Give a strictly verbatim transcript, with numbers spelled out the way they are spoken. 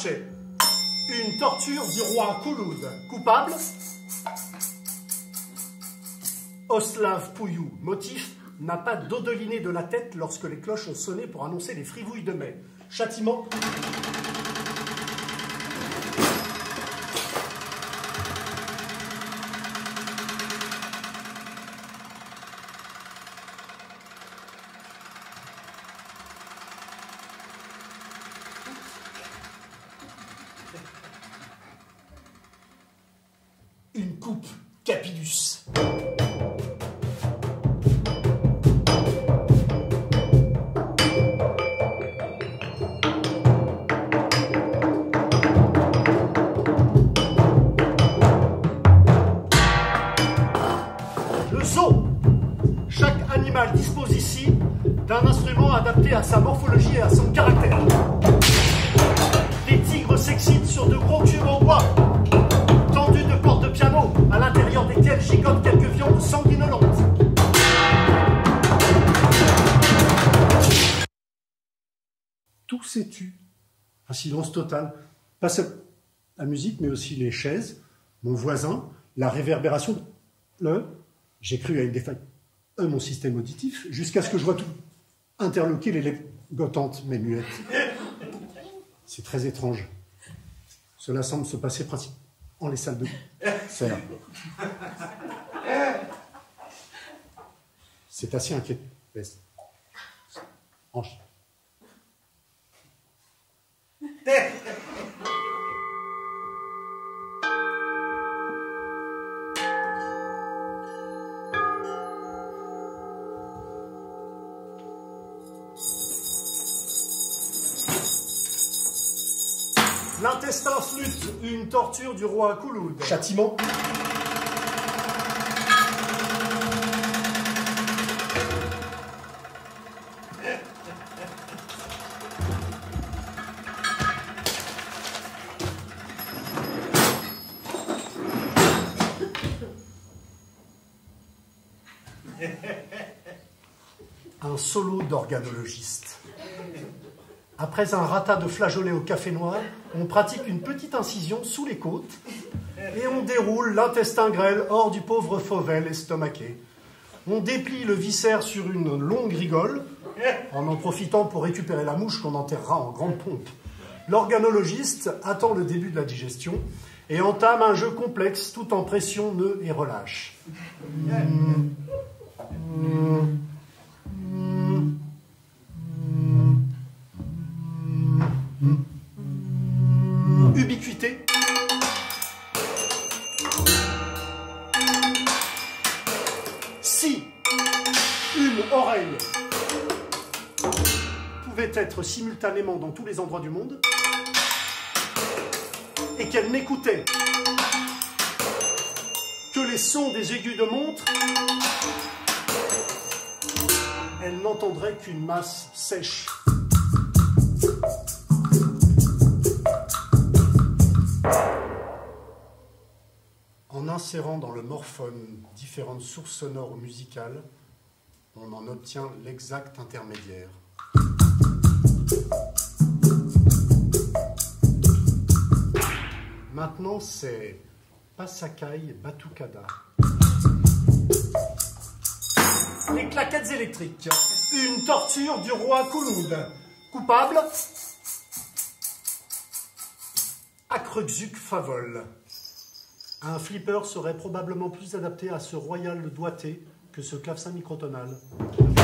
marché. Une torture du roi Kouloud. Coupable, Oslav Pouillou. Motif, n'a pas dodeliné de la tête lorsque les cloches ont sonné pour annoncer les frivouilles de mai. Châtiment, une coupe Capilus. Le zoo. Chaque animal dispose ici d'un instrument adapté à sa morphologie et à son caractère. Des tigres s'excitent sur de gros tubes en bois, tendus de cordes de piano, à l'intérieur desquelles gigotent quelques viandes sanguinolentes. Tout s'est tu. Un silence total. Pas seule la musique, mais aussi les chaises, mon voisin, la réverbération, le... J'ai cru à une défaille de mon système auditif, jusqu'à ce que je vois tout interloquer les lèvres gottantes, mais muettes. C'est très étrange. Cela semble se passer principalement en les salles de serre. C'est assez inquiétant. Hanche. L'intestin flûte, une torture du roi Kouloud. Châtiment. Un solo d'organologiste. Après un rata de flageolet au café noir, on pratique une petite incision sous les côtes et on déroule l'intestin grêle hors du pauvre fauvel estomaqué. On déplie le viscère sur une longue rigole, en en profitant pour récupérer la mouche qu'on enterrera en grande pompe. L'organologiste attend le début de la digestion et entame un jeu complexe tout en pression, nœud et relâche. Mmh. Mmh. Ubiquité. Si une oreille pouvait être simultanément dans tous les endroits du monde et qu'elle n'écoutait que les sons des aigus de montre, elle n'entendrait qu'une masse sèche. En insérant dans le morphone différentes sources sonores ou musicales, on en obtient l'exact intermédiaire. Maintenant, c'est Pasakai Batucada. Les claquettes électriques. Une torture du roi Kouloud. Coupable, Akrexuk Favol. Un flipper serait probablement plus adapté à ce royal doigté que ce clavecin microtonal.